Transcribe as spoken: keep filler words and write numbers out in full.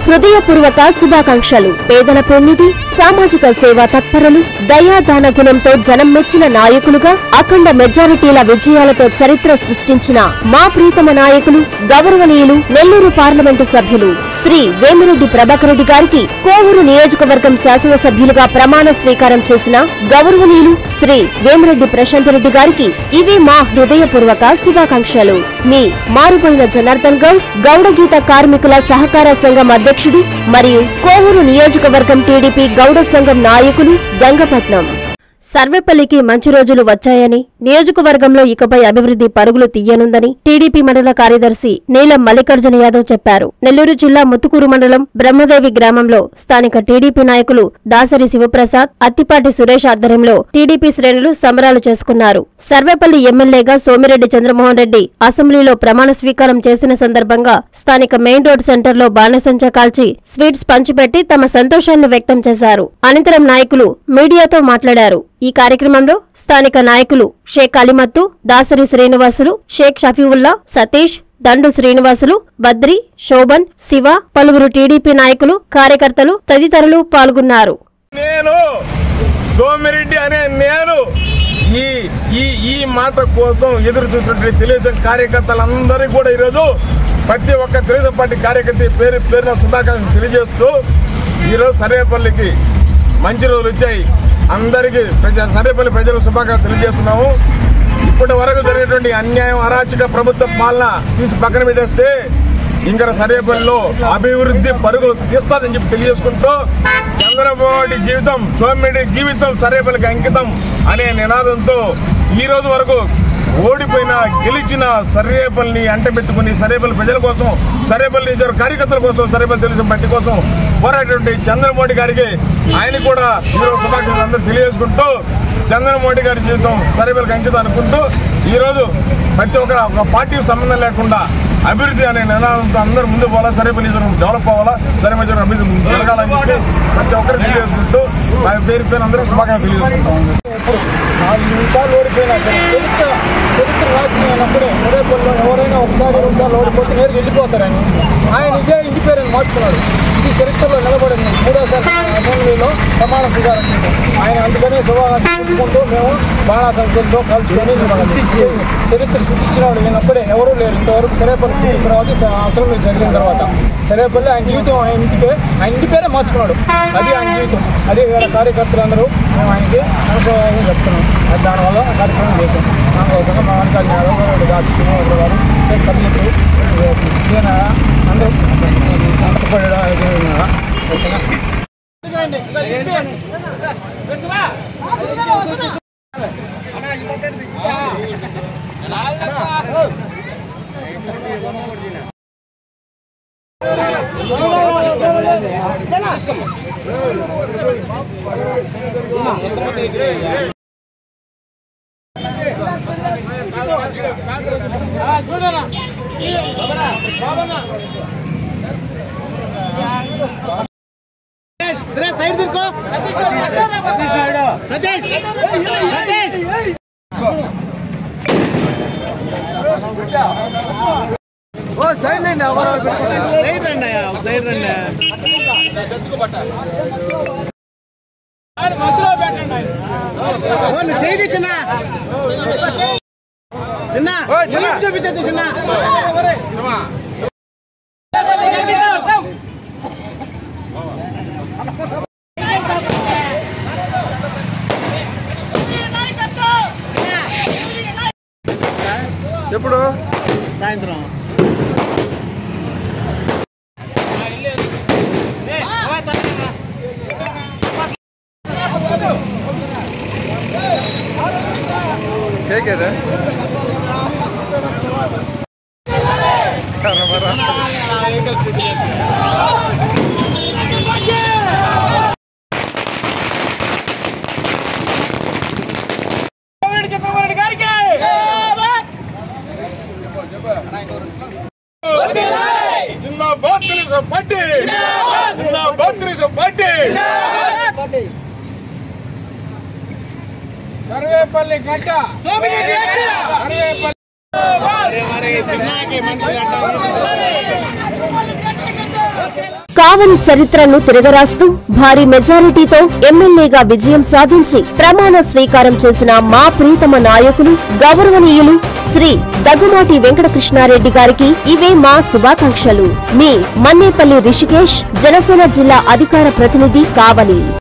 హృదయపూర్వక శుభాకాంక్షలు. పేదల పెన్నిధి, సామాజిక సేవా తత్పరులు, దయాదాన గుణంతో జనం మెచ్చిన నాయకులుగా అఖండ మెజారిటీల విజయాలతో చరిత్ర సృష్టించిన మా ప్రీతమ నాయకులు, గౌరవనీయులు నెల్లూరు పార్లమెంటు సభ్యులు శ్రీ వేమిరెడ్డి ప్రభాకర్ రెడ్డి గారికి కోవూరు నియోజకవర్గం శాసనసభ్యులుగా ప్రమాణ స్వీకారం చేసిన గౌరవనీయులు శ్రీ వేమిరెడ్డి ప్రశాంత్ రెడ్డి గారికి ఇవి మా హృదయపూర్వక శుభాకాంక్షలు. మీ మారుపోయిన జనార్దన్ గౌడ్, గౌడగీత కార్మికుల సహకార సంఘం అధ్యక్షుడు మరియు కోవూరు నియోజకవర్గం టీడీపీ గౌడ సంఘం నాయకులు, గంగపట్నం. సర్వేపల్లికి మంచి రోజులు వచ్చాయని, నియోజకవర్గంలో ఇకపై అభివృద్ధి పరుగులు తీయనుందని టీడీపీ మండల కార్యదర్శి నీలం మల్లికార్జున యాదవ్ చెప్పారు. నెల్లూరు జిల్లా ముత్తుకూరు మండలం బ్రహ్మదేవి గ్రామంలో స్థానిక టీడీపీ నాయకులు దాసరి శివప్రసాద్, అత్తిపాటి సురేష్ ఆధ్వర్యంలో టీడీపీ శ్రేణులు సంబరాలు చేసుకున్నారు. సర్వేపల్లి ఎమ్మెల్యేగా సోమిరెడ్డి చంద్రమోహన్ రెడ్డి అసెంబ్లీలో ప్రమాణ స్వీకారం చేసిన సందర్భంగా స్థానిక మెయిన్ రోడ్ సెంటర్లో బాణసంచా కాల్చి స్వీట్స్ పంచిపెట్టి తమ సంతోషాన్ని వ్యక్తం చేశారు. అనంతరం నాయకులు మీడియాతో మాట్లాడారు. ఈ కార్యక్రమంలో స్థానిక నాయకులు షేక్ అలీమత్తు, దాసరి శ్రీనివాసులు, షేక్ షఫీవుల్లా, సతీష్, దండు శ్రీనివాసులు, బద్రి, శోభన్, శివ, పలువురు టీడీపీ నాయకులు, కార్యకర్తలు తదితరులు పాల్గొన్నారు. నేను సోమిరెడ్డి అనే నేను ఈ ఈ ఈ మాట కోసం ఎదురు చూసినటువంటి తెలుగుదేశం కార్యకర్తలందరికీ కూడా ఈరోజు ప్రతి ఒక్క తెలుగుదేశం పార్టీ కార్యకర్త పేరు పేరున శుభాకాంక్షలు తెలియజేస్తూ ఈరోజు సర్వేపల్లికి మంచి రోజులు వచ్చాయి. అందరికీ సర్వేపల్లి ప్రజలకు శుభాకాంక్షలు తెలియజేస్తున్నాము. ఇప్పటి వరకు జరిగేటువంటి అన్యాయం, అరాచక ప్రభుత్వ పాలన తీసి పక్కన పెట్టేస్తే ఇంకా సర్వేపల్లిలో అభివృద్ధి పరుగులు తీస్తాదని చెప్పి తెలియజేసుకుంటూ చంద్రబాబు జీవితం, సోమిరెడ్డి జీవితం సర్వేపల్లికి అంకితం అనే నినాదంతో ఈ రోజు వరకు ఓడిపోయిన గెలిచిన సర్వేపల్లిని అంటబెట్టుకుని సర్వేపల్లి ప్రజల కోసం, సర్వేపల్లి కార్యకర్తల కోసం, సర్వేపల్లి తెలుగుదేశం పార్టీ కోసం పోరాటటువంటి చంద్రమోహన్ గారికి ఆయన కూడా ఈరోజు శుభాకాంక్షలు అందరూ తెలియజేసుకుంటూ చంద్రమోహన్ గారి జీవితం సర్వేపల్లికి అంకితం అనుకుంటూ ఈరోజు ప్రతి ఒక్క ఒక పార్టీకి సంబంధం లేకుండా అభివృద్ధి అనే నినాదంతో అందరూ ముందు పోవాలా, సర్వేపల్లి డెవలప్ అవ్వాలా, సర్వేపల్లి అభివృద్ధి జరగాలని చెప్పి ప్రతి ఒక్కరు తెలియజేసుకుంటూ మా పేరు పేరు అందరూ శుభాకాంక్షలు తెలియజేసుకుంటాం. నాలుగు నిమిషాలు ఓడిపోయినా సరే చరిత్ర చరిత్ర రాసినప్పుడే సర్వేపల్లిలో ఎవరైనా ఒకసారి రెండు సార్లు ఓడిపోతే నేరు వెళ్ళిపోతారని ఆయన ఇదే ఇంటి పేరుని మార్చుకున్నాడు. ఇది చరిత్రలో నిలబడింది. మూడోసారి అసెంబ్లీలో ప్రమాణ స్వీకారం ఆయన అందుకనే శుభాకాంక్షలు చెప్పుకుంటూ మేము బాణాసంఖ్యలతో కలుసుకొని చరిత్ర సృష్టించినాడు. ఈయనప్పుడే ఎవరూ లేరు ఇంతవరకు సర్వేపల్లి తర్వాత అసెంబ్లీ జరిగిన తర్వాత సర్వేపల్లి ఆయన జీవితం ఆయన ఇంటికే ఆయన ఇంటి పేరే మార్చుకున్నాడు. అది ఆయన జీవితం. అదే వేళ కార్యకర్తలందరూ మేము ఆయనకి అనుభవం చెప్తున్నాం. అది దానివల్ల కార్యక్రమం చేశాం. దానికోసంగా మా వెనకాల యాదవ్ గారు, శ్రీనివాస గారు, కర్ణికులు, సీన అందరూ సైడ్ దిక్కో సతీష్ ఓ సైడ్ లేండి సైడ్ రండి సైడ్ రండి మధ్యలో పెట్టండి. చేయి చిన్న చిన్న చూపించండి చిన్న ఎప్పుడు సాయంత్రం ಹೇಗಿದೆ జిందాబాద్ తెలుగుదేశం పార్టీ, జిందాబాద్ తెలుగుదేశం పార్టీ. సర్వేపల్లి గడ్డ సర్వేపల్లి చిన్నకి మంచి గడ్డ కావలి చరిత్రను తిరగరాస్తూ భారీ మెజారిటీతో ఎమ్మెల్యేగా విజయం సాధించి ప్రమాణ స్వీకారం చేసిన మా ప్రీతమ నాయకులు గౌరవనీయులు శ్రీ దగ్గుమాటి వెంకటకృష్ణారెడ్డి గారికి ఇవే మా శుభాకాంక్షలు. మీ మన్నేపల్లి రిషికేష్, జనసేన జిల్లా అధికార ప్రతినిధి, కావలి.